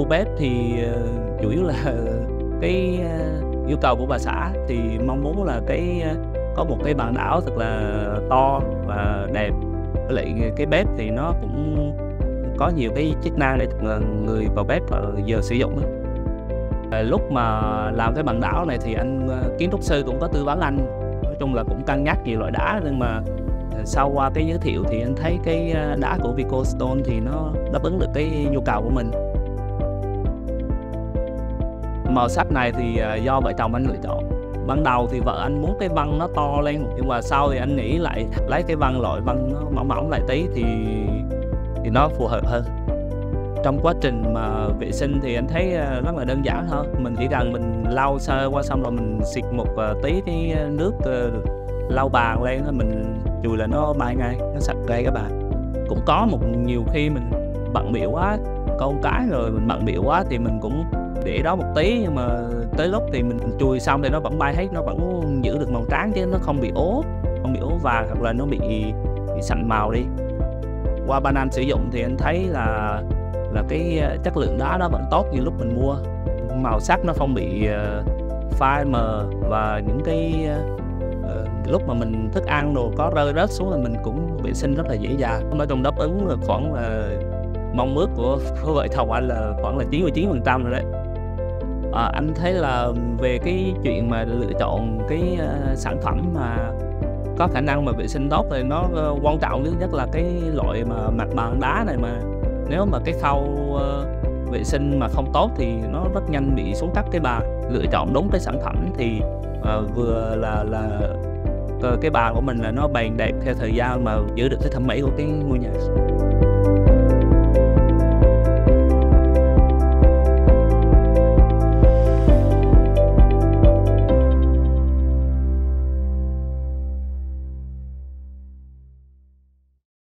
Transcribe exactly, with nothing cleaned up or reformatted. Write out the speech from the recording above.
vô bếp thì, ờ, chủ yếu là cái, a, yêu cầu của bà xã thì mong muốn là cái, a, có một cái bàn đảo thật là to và đẹp, với lại cái bếp thì nó cũng có nhiều cái chức năng để ờ, người vào bếp họ giờ sử dụng á. Ờ, lúc mà làm cái bàn đảo này thì anh, ơ, kiến trúc sư cũng có tư vấn anh, nói chung là cũng cân nhắc nhiều loại đá nhưng mà, ờ, sau qua cái giới thiệu thì anh thấy cái, a, đá của Vicostone thì nó đáp ứng được cái nhu cầu của mình. Màu sắc này thì, à, do vợ chồng anh lựa chọn. Ban đầu thì vợ anh muốn cái vân nó to lên, nhưng mà sau thì anh nghĩ lại lấy cái vân loại vân nó mỏng mỏng lại tí thì thì nó phù hợp hơn. Trong quá trình mà vệ sinh thì anh thấy, a, rất là đơn giản thôi, mình chỉ cần mình lau sơ qua xong rồi mình xịt một, à, tí cái nước, ơ, lau bàn lên thôi, mình chùi là nó bay ngay, nó sạch ngay các bạn. Cũng có một nhiều khi mình bận bịu quá, con cái rồi mình bận bịu quá thì mình cũng để đó một tí, nhưng mà tới lúc thì mình chùi xong thì nó vẫn bay hết, nó vẫn giữ được màu trắng chứ nó không bị ố, không bị ố vàng hoặc là nó bị bị sậm màu đi. Qua ban anh sử dụng thì anh thấy là là cái, a, chất lượng đá nó vẫn tốt như lúc mình mua, màu sắc nó không bị, ờ, phai mờ và những cái, a, ờ, lúc mà mình thức ăn đồ có rơi rớt xuống là mình cũng vệ sinh rất là dễ dàng. Nói chung đáp ứng là khoảng là mong ước của của vợ chồng anh là khoảng là chín mươi chín phần trăm rồi đấy. Ờ, anh thấy là về cái chuyện mà lựa chọn cái, a, sản phẩm mà có khả năng mà vệ sinh tốt thì nó, ơ, quan trọng nhất nhất là cái loại mà mặt bằng đá này mà nếu mà cái khâu, ơ, vệ sinh mà không tốt thì nó rất nhanh bị xuống cấp cái bàn. Lựa chọn đúng cái sản phẩm thì, ờ, vừa là là, ờ, cái bàn của mình là nó bền đẹp theo thời gian mà giữ được cái thẩm mỹ của cái ngôi nhà.